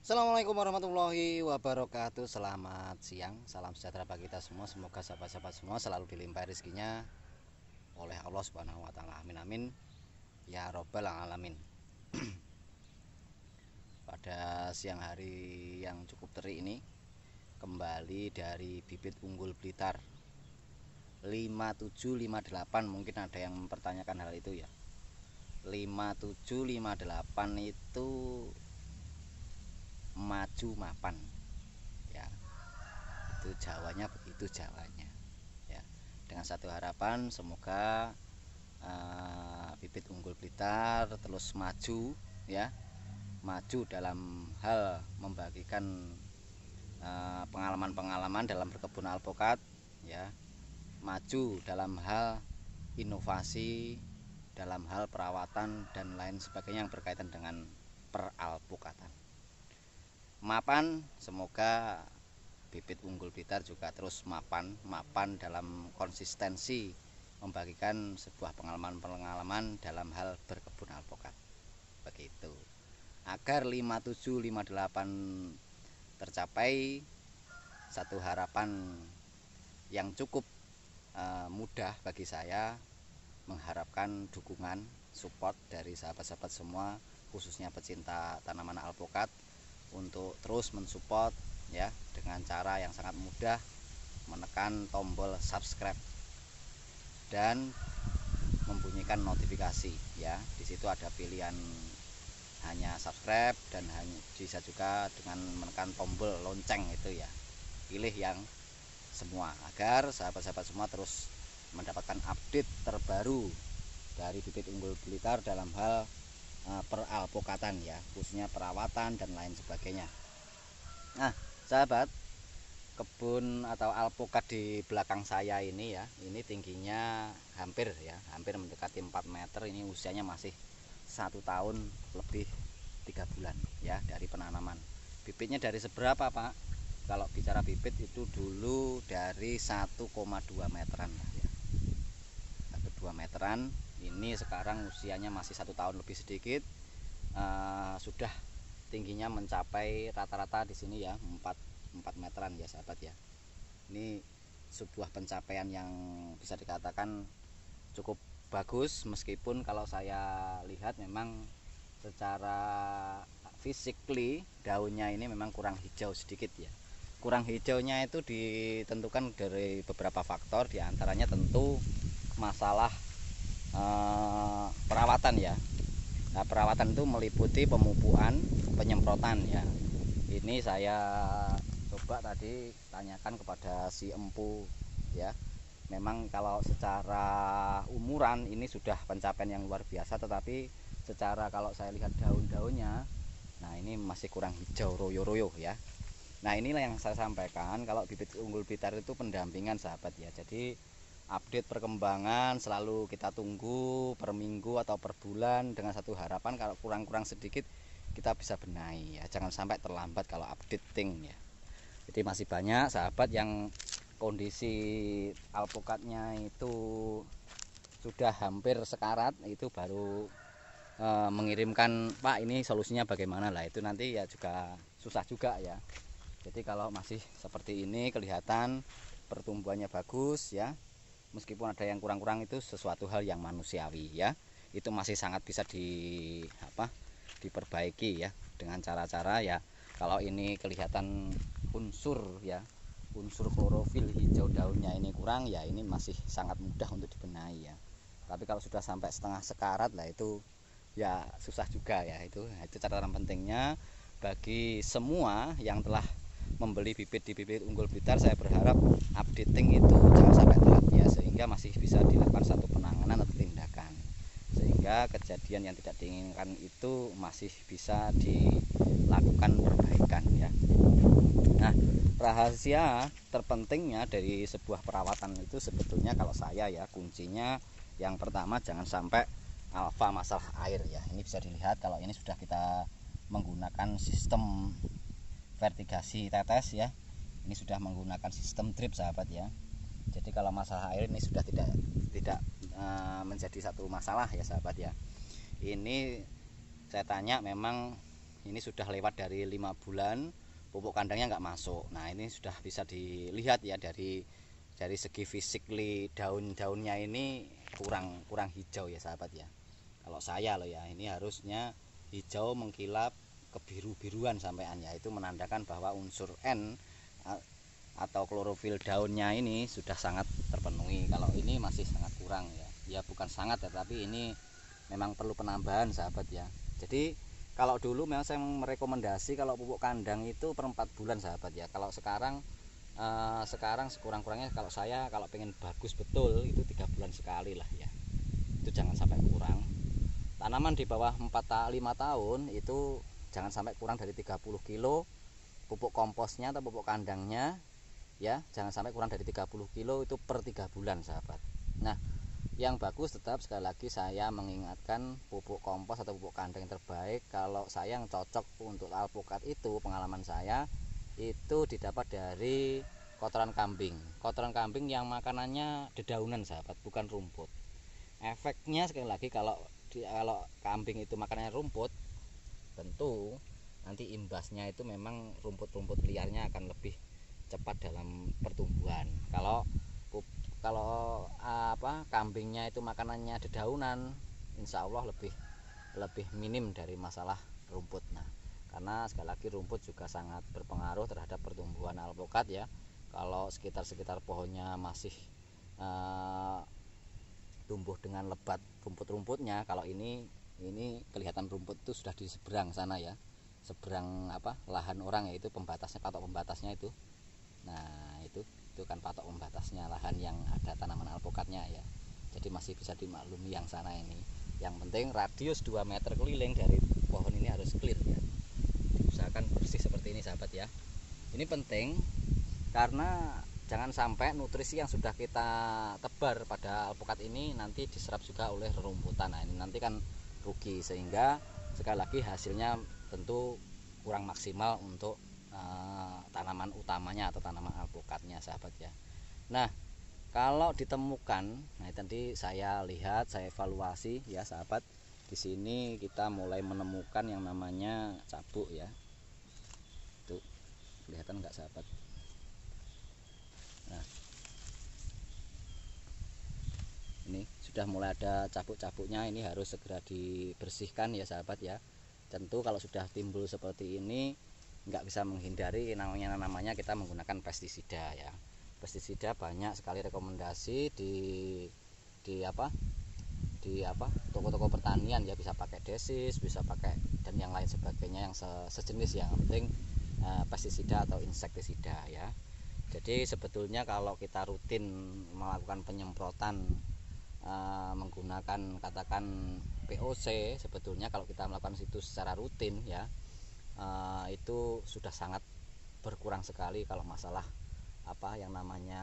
Assalamualaikum warahmatullahi wabarakatuh. Selamat siang, salam sejahtera bagi kita semua. Semoga sahabat-sahabat semua selalu dilimpahi rezekinya oleh Allah Subhanahu wa taala. Amin amin ya robbal alamin. Pada siang hari yang cukup terik ini, kembali dari bibit unggul Blitar 5758. Mungkin ada yang mempertanyakan hal itu ya. 5758 itu maju mapan ya, itu Jawanya begitu Jawanya ya. Dengan satu harapan semoga bibit unggul Blitar terus maju ya, maju dalam hal membagikan pengalaman-pengalaman dalam berkebun alpukat ya, maju dalam hal inovasi, dalam hal perawatan dan lain sebagainya yang berkaitan dengan peralpukatan. Mapan, semoga bibit unggul Blitar juga terus mapan dalam konsistensi membagikan sebuah pengalaman-pengalaman dalam hal berkebun alpukat. Begitu. Agar 5758 tercapai, satu harapan yang cukup mudah bagi saya, mengharapkan dukungan, support dari sahabat-sahabat semua, khususnya pecinta tanaman alpukat, untuk terus mensupport ya, dengan cara yang sangat mudah, menekan tombol subscribe dan membunyikan notifikasi ya. Di situ ada pilihan hanya subscribe dan bisa juga dengan menekan tombol lonceng itu ya. Pilih yang semua agar sahabat-sahabat semua terus mendapatkan update terbaru dari bibit unggul Blitar dalam hal peralpukatan ya, khususnya perawatan dan lain sebagainya. Nah, sahabat, kebun atau alpukat di belakang saya ini ya, ini tingginya hampir mendekati 4 meter. Ini usianya masih 1 tahun lebih 3 bulan ya dari penanaman. Bibitnya dari seberapa, Pak? Kalau bicara bibit itu dulu dari 1,2 meteran lah ya. 1,2 meteran. Ini sekarang usianya masih 1 tahun lebih sedikit, sudah tingginya mencapai rata-rata di sini ya 4 meteran ya sahabat ya. Ini sebuah pencapaian yang bisa dikatakan cukup bagus, meskipun kalau saya lihat memang secara physically daunnya ini memang kurang hijau sedikit ya. Kurang hijaunya itu ditentukan dari beberapa faktor, diantaranya tentu masalah perawatan ya. Nah, perawatan itu meliputi pemupukan, penyemprotan ya. Ini saya coba tadi tanyakan kepada si empu ya. Memang kalau secara umuran ini sudah pencapaian yang luar biasa, tetapi secara kalau saya lihat daun-daunnya, nah ini masih kurang hijau royo-royo ya. Nah, inilah yang saya sampaikan, kalau bibit unggul Blitar itu pendampingan sahabat ya. Jadi update perkembangan selalu kita tunggu per minggu atau per bulan, dengan satu harapan kalau kurang-kurang sedikit kita bisa benahi ya, jangan sampai terlambat kalau updating ya. Jadi masih banyak sahabat yang kondisi alpukatnya itu sudah hampir sekarat, itu baru mengirimkan, Pak ini solusinya bagaimana lah. Itu nanti ya juga susah juga ya. Jadi kalau masih seperti ini kelihatan pertumbuhannya bagus ya, meskipun ada yang kurang-kurang, itu sesuatu hal yang manusiawi ya. Itu masih sangat bisa diperbaiki ya, dengan cara-cara ya. Kalau ini kelihatan unsur ya, unsur klorofil hijau daunnya ini kurang ya, ini masih sangat mudah untuk dibenahi ya. Tapi kalau sudah sampai setengah sekarat lah, itu ya susah juga ya. Itu catatan pentingnya bagi semua yang telah membeli bibit di bibit unggul Blitar. Saya berharap updating itu jangan sampai telat ya, sehingga masih bisa dilakukan satu penanganan atau tindakan, sehingga kejadian yang tidak diinginkan itu masih bisa dilakukan perbaikan ya. Nah, rahasia terpentingnya dari sebuah perawatan itu sebetulnya kalau saya ya, kuncinya yang pertama jangan sampai alfa masalah air ya. Ini bisa dilihat kalau ini sudah kita menggunakan sistem vertigasi tetes ya. Ini sudah menggunakan sistem drip sahabat ya. Jadi kalau masalah air ini sudah tidak menjadi satu masalah ya sahabat ya. Ini saya tanya memang ini sudah lewat dari 5 bulan, pupuk kandangnya nggak masuk. Nah ini sudah bisa dilihat ya dari segi fisikly daun-daunnya ini kurang hijau ya sahabat ya. Kalau saya loh ya, ini harusnya hijau mengkilap kebiru-biruan sampean ya, itu menandakan bahwa unsur N atau klorofil daunnya ini sudah sangat terpenuhi. Kalau ini masih sangat kurang ya, bukan sangat ya, tapi ini memang perlu penambahan sahabat ya. Jadi kalau dulu memang saya merekomendasi kalau pupuk kandang itu per 4 bulan sahabat ya. Kalau sekarang sekurang-kurangnya kalau saya kalau pengen bagus betul itu 3 bulan sekali lah ya, itu jangan sampai kurang. Tanaman di bawah 5 tahun itu jangan sampai kurang dari 30 kilo pupuk komposnya atau pupuk kandangnya ya, jangan sampai kurang dari 30 kilo itu per 3 bulan sahabat. Nah yang bagus tetap sekali lagi saya mengingatkan, pupuk kompos atau pupuk kandang yang terbaik kalau saya yang cocok untuk alpukat itu, pengalaman saya itu didapat dari kotoran kambing yang makanannya dedaunan sahabat, bukan rumput. Efeknya sekali lagi kalau kambing itu makanannya rumput, tentu nanti imbasnya itu memang rumput-rumput liarnya akan lebih cepat dalam pertumbuhan. Kalau kambingnya itu makanannya dedaunan, insya Allah lebih minim dari masalah rumput. Nah karena sekali lagi rumput juga sangat berpengaruh terhadap pertumbuhan alpukat ya. Kalau sekitar pohonnya masih tumbuh dengan lebat rumput-rumputnya, kalau ini kelihatan rumput itu sudah di seberang sana ya, seberang lahan orang, yaitu patok pembatasnya itu. Nah itu kan patok pembatasnya lahan yang ada tanaman alpukatnya ya, jadi masih bisa dimaklumi yang sana ini. Yang penting radius 2 meter keliling dari pohon ini harus clear ya, diusahakan bersih seperti ini sahabat ya. Ini penting karena jangan sampai nutrisi yang sudah kita tebar pada alpukat ini nanti diserap juga oleh rerumputan. Nah ini nanti kan rugi, sehingga sekali lagi hasilnya tentu kurang maksimal untuk tanaman utamanya atau tanaman alpukatnya sahabat ya. Nah kalau ditemukan, nah tadi saya lihat, saya evaluasi ya sahabat, di sini kita mulai menemukan yang namanya cabuk ya. Tuh kelihatan nggak sahabat? Nah ini sudah mulai ada cabuk-cabuknya, ini harus segera dibersihkan ya sahabat ya. Tentu kalau sudah timbul seperti ini nggak bisa menghindari namanya kita menggunakan pestisida ya. Pestisida banyak sekali rekomendasi di toko-toko pertanian ya, bisa pakai desis, bisa pakai dan yang lain sebagainya yang sejenis, yang penting pestisida atau insektisida ya. Jadi sebetulnya kalau kita rutin melakukan penyemprotan menggunakan katakan POC, sebetulnya kalau kita melakukan itu secara rutin ya, itu sudah sangat berkurang sekali kalau masalah yang namanya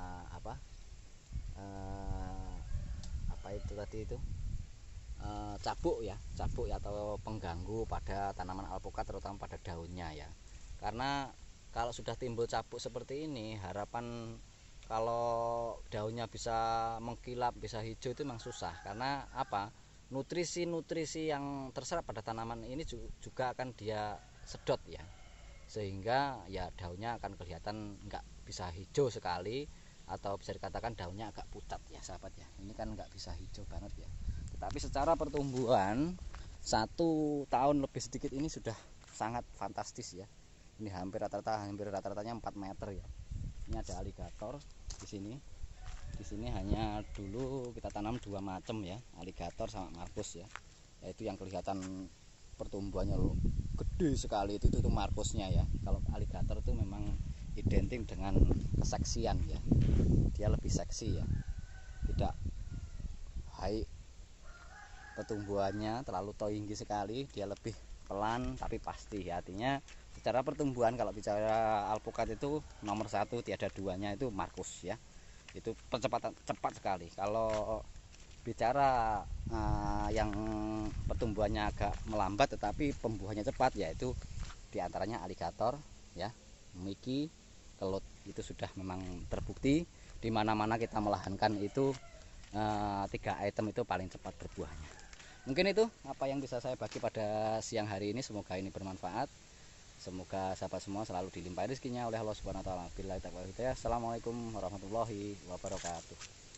itu tadi itu cabuk ya atau pengganggu pada tanaman alpukat, terutama pada daunnya ya. Karena kalau sudah timbul cabuk seperti ini, harapan kalau daunnya bisa mengkilap, bisa hijau itu memang susah. Karena nutrisi yang terserap pada tanaman ini juga akan dia sedot ya, sehingga ya daunnya akan kelihatan nggak bisa hijau sekali, atau bisa dikatakan daunnya agak pucat ya sahabat ya. Ini kan nggak bisa hijau banget ya, tetapi secara pertumbuhan 1 tahun lebih sedikit ini sudah sangat fantastis ya. Ini hampir rata-ratanya 4 meter ya. Ini ada aligator di sini. Di sini hanya dulu kita tanam 2 macam ya, aligator sama markus ya. Yaitu yang kelihatan pertumbuhannya gede sekali itu markusnya ya. Kalau aligator itu memang identik dengan keseksian ya. Dia lebih seksi ya. Tidak high pertumbuhannya, terlalu tinggi sekali, dia lebih pelan tapi pasti ya. Artinya secara pertumbuhan kalau bicara alpukat itu nomor 1 tiada duanya itu markus ya. Itu percepatan cepat sekali. Kalau bicara yang pertumbuhannya agak melambat tetapi pembuahannya cepat, yaitu diantaranya aligator ya, miki, kelut. Itu sudah memang terbukti di mana-mana kita melahankan itu 3 item itu paling cepat berbuahnya. Mungkin itu apa yang bisa saya bagi pada siang hari ini, semoga ini bermanfaat. Semoga sahabat semua selalu dilimpahi rezekinya oleh Allah Subhanahu wa taala. Billahi taufiq wal hidayah. Assalamualaikum warahmatullahi wabarakatuh.